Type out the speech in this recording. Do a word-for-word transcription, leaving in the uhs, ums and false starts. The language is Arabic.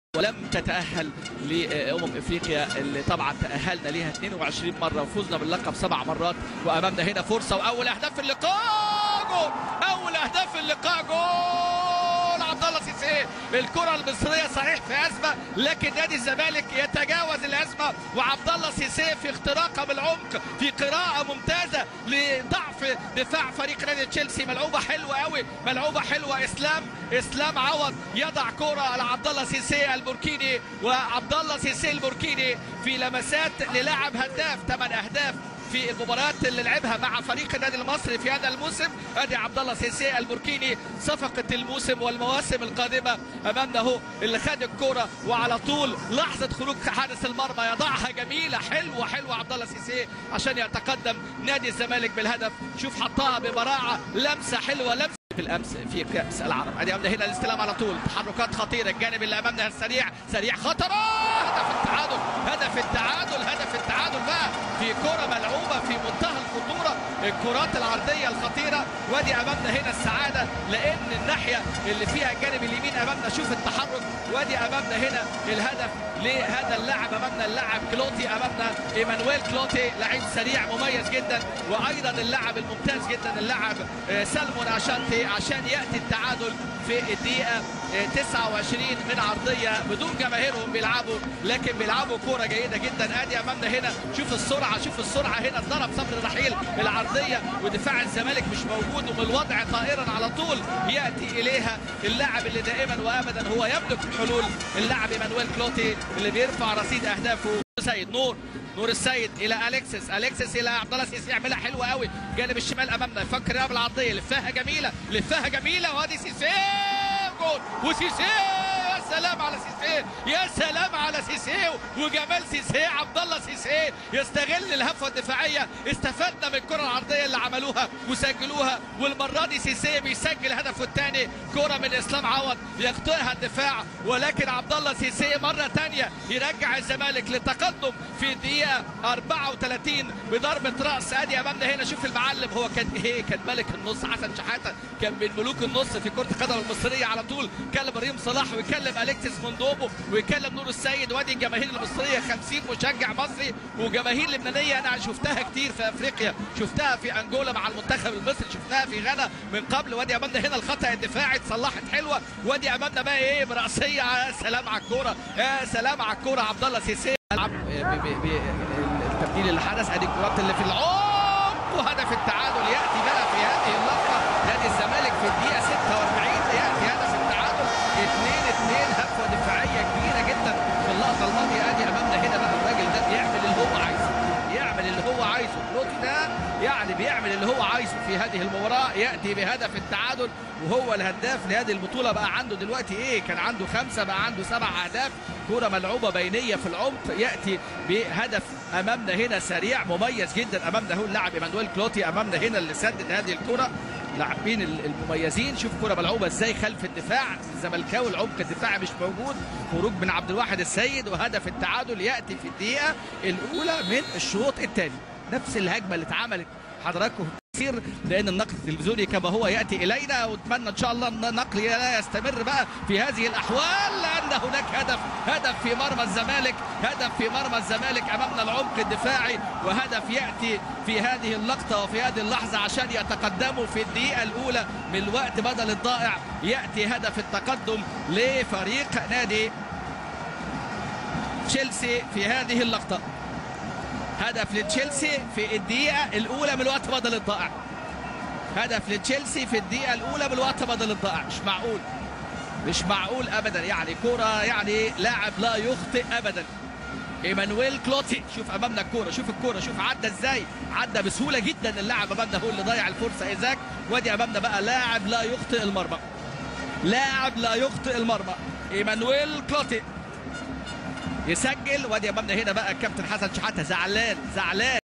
ولم تتأهل لأمم إفريقيا اللي طبعا تأهلنا ليها اثنين وعشرين مرة وفوزنا باللقب سبع مرات. وأمامنا هنا فرصة وأول أهداف اللقاء جول، أول أهداف اللقاء جول عبد الله سيسي. الكرة المصرية صحيح في أزمة، لكن نادي الزمالك يتجاوز الأزمة، وعبد الله سيسي في اختراقه بالعمق في قراءة ممتازة لضعف دفاع فريق نادي تشيلسي. ملعوبة حلوة قوي، ملعوبة حلوة. إسلام إسلام عوض يضع كرة على عبد الله سيسي البوركيني، وعبد الله سيسي البوركيني في لمسات للاعب هداف ثمان أهداف في المباريات اللي لعبها مع فريق النادي المصري في هذا الموسم. ادي عبد الله سيسي البوركيني صفقة الموسم والمواسم القادمة امامنا اهو، اللي خد الكرة وعلى طول لحظة خروج حارس المرمى يضعها جميلة حلوة حلوة عبد الله سيسي عشان يتقدم نادي الزمالك بالهدف. شوف حطها ببراعة، لمسة حلوة، لمسة في الامس في كاس العرب. ادي امامنا هنا الاستلام على طول، تحركات خطيرة، الجانب اللي امامنا السريع سريع خطرة، هدف التعادل، هدف التعادل، هدف التعادل بقى في كرة ملعوبة في منتهى الخطورة، الكرات العرضية الخطيرة. وادي امامنا هنا السعادة لان الناحية اللي فيها الجانب اليمين امامنا، شوف التحرك. وادي امامنا هنا الهدف لهذا اللاعب، امامنا اللاعب كلوتي، امامنا ايمانويل كلوتي، لعيب سريع مميز جدا، وايضا اللاعب الممتاز جدا اللاعب سالمون اشانتي عشان ياتي التعادل في الدقيقة تسعة وعشرين من عرضية بدون جماهيرهم بيلعبوا، لكن بيلعبوا كرة جيدة جدا. ادي امامنا هنا شوف السرعة، شوف السرعة هنا، ضرب صبر الرحيل العرضية ودفاع الزمالك مش موجود، ومن الوضع طائرا على طول ياتي اليها اللاعب اللي دائما وابدا هو يملك الحلول، اللاعب ايمانويل كلوتي اللي بيرفع رصيد اهدافه. سيد نور نور السيد الى اليكسس، اليكسس الى عبد الله سيسي، يعملها حلوه قوي جانب الشمال امامنا، يفكر يلعب العرضيه، لفاها جميله، لفاها جميله، وادي سيسي جول، وسيسي يا سلام على سيسي، يا سلام على سيسي وجمال سيسي. عبد الله سيسي يستغل الهفوه الدفاعيه، استفدنا من الكره العرضيه اللي عملوها وسجلوها، والمره دي سيسي بيسجل هدفه الثاني، كره من اسلام عوض يقطعها الدفاع، ولكن عبد الله سيسي مره ثانيه يرجع الزمالك لتقدم في الدقيقه أربعة وثلاثين بضربه راس. ادي امامنا هنا شوف المعلم، هو كان ايه، كان ملك النص، حسن شحاته كان من ملوك النص في كره القدم المصريه على طول، كلم ريم صلاح ويكلم اليكسس موندوبو ويكلم نور السيد. وادي الجماهير المصريه خمسين مشجع مصري، وجماهير لبنانيه انا شفتها كتير في افريقيا، شفتها في انجولا مع المنتخب المصري، شفتها في غانا من قبل. وادي امامنا هنا الخطا الدفاعي اتصلحت حلوه، وادي امامنا بقى ايه براسيه، يا سلام على الكوره، يا سلام على الكوره. عبد الله سيسي العب بالتبديل اللي حدث، ادي الكرات اللي في العمق، وهدف التعادل ياتي بقى في هذه اللقطه. نادي الزمالك في الدقيقه ستة وأربعين ياتي هدف التعادل اثنين اثنين، هفوه دفاعيه كبيره جدا في اللقطه الماضيه. ادي امامنا هنا بقى الراجل ده بيعمل اللي هو عايزه، يعمل اللي هو عايزه، كلوتي ده يعني بيعمل اللي هو عايزه في هذه المباراه، ياتي بهدف التعادل وهو الهداف لهذه البطوله. بقى عنده دلوقتي ايه، كان عنده خمسه بقى عنده سبع اهداف، كره ملعوبه بينيه في العمق، ياتي بهدف امامنا هنا سريع مميز جدا. امامنا هو اللاعب ايمانويل كلوتي، امامنا هنا اللي سدد هذه الكره، لاعبين المميزين. شوف كره ملعوبه ازاي خلف الدفاع الزملكاوي، العمق الدفاعي مش موجود، خروج من عبد الواحد السيد، وهدف التعادل ياتي في الدقيقه الاولى من الشوط الثاني. نفس الهجمه اللي اتعملت حضراتكم كثير، لان النقل التلفزيوني كما هو ياتي الينا، واتمنى ان شاء الله ان النقل لا يستمر بقى في هذه الاحوال، لان هناك هدف، هدف في مرمى الزمالك، هدف في مرمى الزمالك امامنا العمق الدفاعي، وهدف ياتي في هذه اللقطه وفي هذه اللحظه عشان يتقدموا في الدقيقه الاولى من الوقت بدل الضائع. ياتي هدف التقدم لفريق نادي تشيلسي في هذه اللقطه، هدف لتشيلسي في الدقيقة الأولى من الوقت بدل الضائع، هدف لتشيلسي في الدقيقة الأولى من الوقت بدل الضائع. مش معقول، مش معقول أبدا، يعني كرة يعني لاعب لا يخطئ أبدا. ايمانويل كلوتي، شوف أمامنا الكرة، شوف الكرة، شوف عدى إزاي، عدى بسهولة جدا اللاعب أمامنا هو اللي ضيع الفرصة إيزاك. وادي أمامنا بقى لاعب لا يخطئ المرمى، لاعب لا يخطئ المرمى، ايمانويل كلوتي يسجل. وادي امامنا هنا بقى الكابتن حسن شحاته زعلان زعلان